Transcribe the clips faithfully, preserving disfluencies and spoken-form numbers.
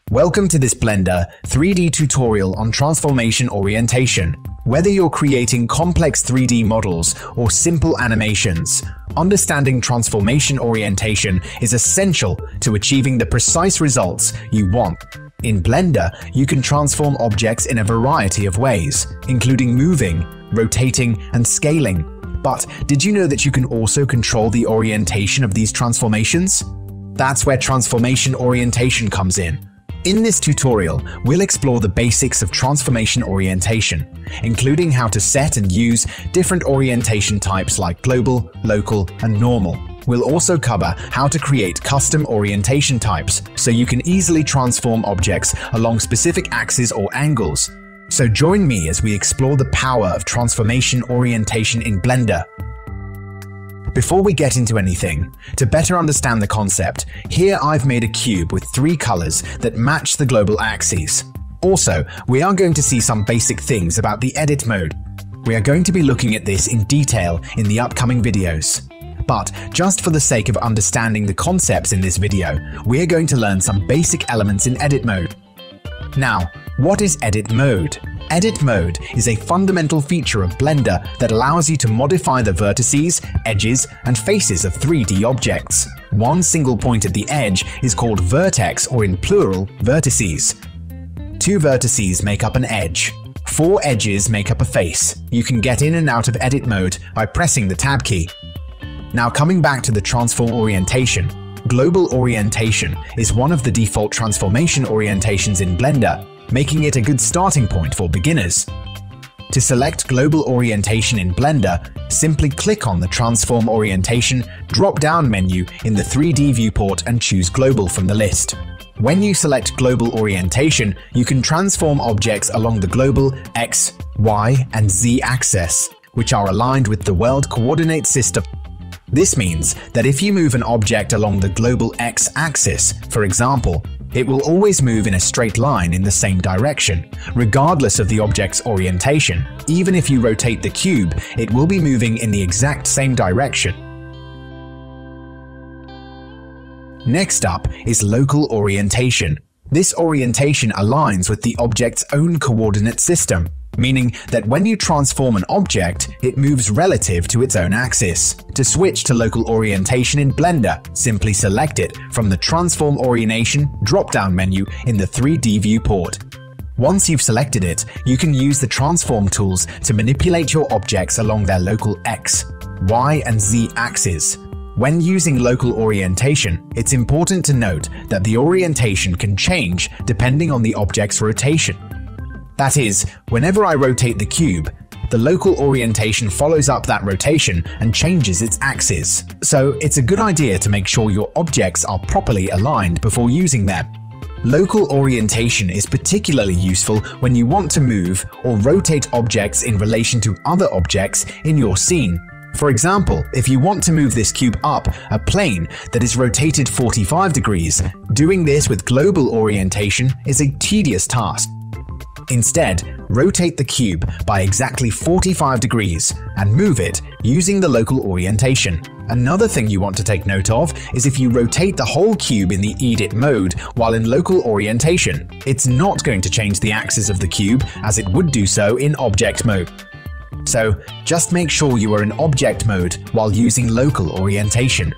Welcome to this Blender three D tutorial on transformation orientation. Whether you're creating complex three D models or simple animations, understanding transformation orientation is essential to achieving the precise results you want. In Blender, you can transform objects in a variety of ways, including moving, rotating, and scaling. But did you know that you can also control the orientation of these transformations? That's where transformation orientation comes in. In this tutorial, we'll explore the basics of transformation orientation, including how to set and use different orientation types like global, local, and normal. We'll also cover how to create custom orientation types so you can easily transform objects along specific axes or angles. So join me as we explore the power of transformation orientation in Blender. Before we get into anything, to better understand the concept, here I've made a cube with three colors that match the global axes. Also, we are going to see some basic things about the edit mode. We are going to be looking at this in detail in the upcoming videos. But just for the sake of understanding the concepts in this video, we are going to learn some basic elements in edit mode. Now, what is edit mode? Edit mode is a fundamental feature of Blender that allows you to modify the vertices, edges, and faces of three D objects. One single point at the edge is called vertex, or in plural, vertices. Two vertices make up an edge. Four edges make up a face. You can get in and out of edit mode by pressing the tab key. Now coming back to the transform orientation, global orientation is one of the default transformation orientations in Blender, making it a good starting point for beginners. To select global orientation in Blender, simply click on the Transform Orientation drop-down menu in the three D viewport and choose Global from the list. When you select global orientation, you can transform objects along the global X, Y, and Z axis, which are aligned with the world coordinate system. This means that if you move an object along the global X axis, for example, it will always move in a straight line in the same direction, regardless of the object's orientation. Even if you rotate the cube, it will be moving in the exact same direction. Next up is local orientation. This orientation aligns with the object's own coordinate system, meaning that when you transform an object, it moves relative to its own axis. To switch to local orientation in Blender, simply select it from the Transform Orientation drop-down menu in the three D viewport. Once you've selected it, you can use the transform tools to manipulate your objects along their local X, Y, and Z axes. When using local orientation, it's important to note that the orientation can change depending on the object's rotation. That is, whenever I rotate the cube, the local orientation follows up that rotation and changes its axis. So it's a good idea to make sure your objects are properly aligned before using them. Local orientation is particularly useful when you want to move or rotate objects in relation to other objects in your scene. For example, if you want to move this cube up a plane that is rotated forty-five degrees, doing this with global orientation is a tedious task. Instead, rotate the cube by exactly forty-five degrees and move it using the local orientation. Another thing you want to take note of is if you rotate the whole cube in the edit mode while in local orientation, it's not going to change the axis of the cube as it would do so in object mode. So just make sure you are in object mode while using local orientation.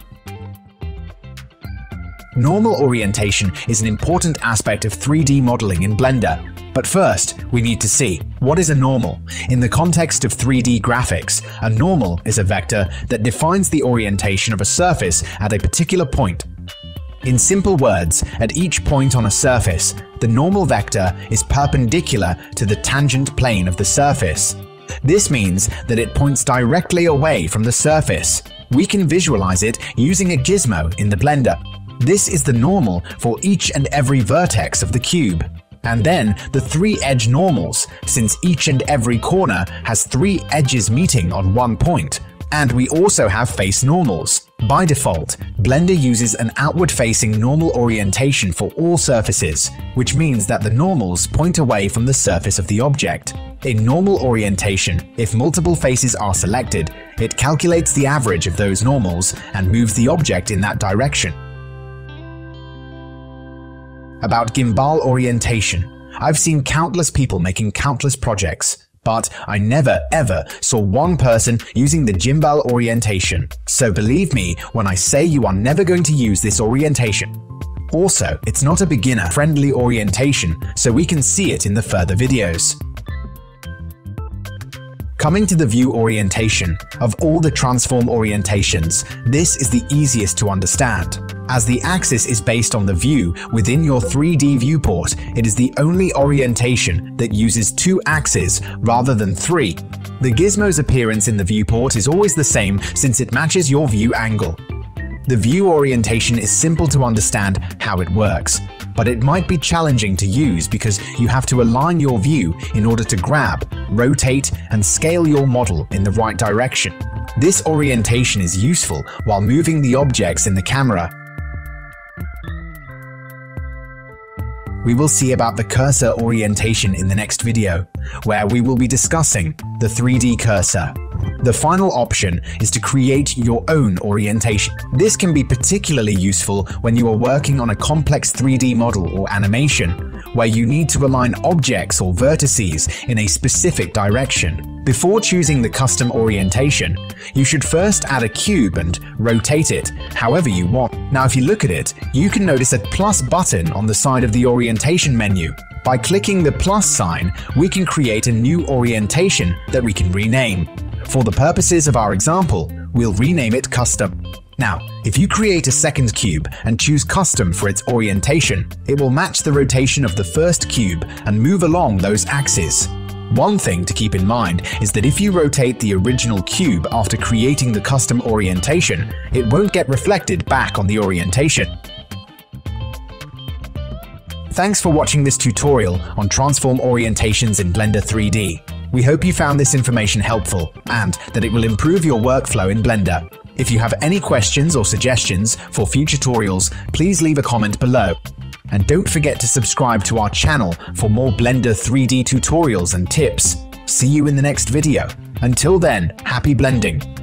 Normal orientation is an important aspect of three D modeling in Blender. But first, we need to see, what is a normal? In the context of three D graphics, a normal is a vector that defines the orientation of a surface at a particular point. In simple words, at each point on a surface, the normal vector is perpendicular to the tangent plane of the surface. This means that it points directly away from the surface. We can visualize it using a gizmo in the Blender. This is the normal for each and every vertex of the cube. And then the three edge normals, since each and every corner has three edges meeting on one point. And we also have face normals. By default, Blender uses an outward-facing normal orientation for all surfaces, which means that the normals point away from the surface of the object. In normal orientation, if multiple faces are selected, it calculates the average of those normals and moves the object in that direction. About Gimbal Orientation. I've seen countless people making countless projects, but I never ever saw one person using the Gimbal Orientation. So believe me when I say you are never going to use this orientation. Also, it's not a beginner-friendly orientation, so we can see it in the further videos. Coming to the view orientation, of all the transform orientations, this is the easiest to understand. As the axis is based on the view within your three D viewport, it is the only orientation that uses two axes rather than three. The gizmo's appearance in the viewport is always the same since it matches your view angle. The view orientation is simple to understand how it works, but it might be challenging to use because you have to align your view in order to grab, rotate, and scale your model in the right direction. This orientation is useful while moving the objects in the camera. We will see about the cursor orientation in the next video, where we will be discussing the three D cursor. The final option is to create your own orientation. This can be particularly useful when you are working on a complex three D model or animation, where you need to align objects or vertices in a specific direction. Before choosing the custom orientation, you should first add a cube and rotate it however you want. Now if you look at it, you can notice a plus button on the side of the orientation menu. By clicking the plus sign, we can create a new orientation that we can rename. For the purposes of our example, we'll rename it Custom. Now, if you create a second cube and choose Custom for its orientation, it will match the rotation of the first cube and move along those axes. One thing to keep in mind is that if you rotate the original cube after creating the custom orientation, it won't get reflected back on the orientation. Thanks for watching this tutorial on transform orientations in Blender three D. We hope you found this information helpful and that it will improve your workflow in Blender. If you have any questions or suggestions for future tutorials, please leave a comment below. And don't forget to subscribe to our channel for more Blender three D tutorials and tips. See you in the next video. Until then, happy blending!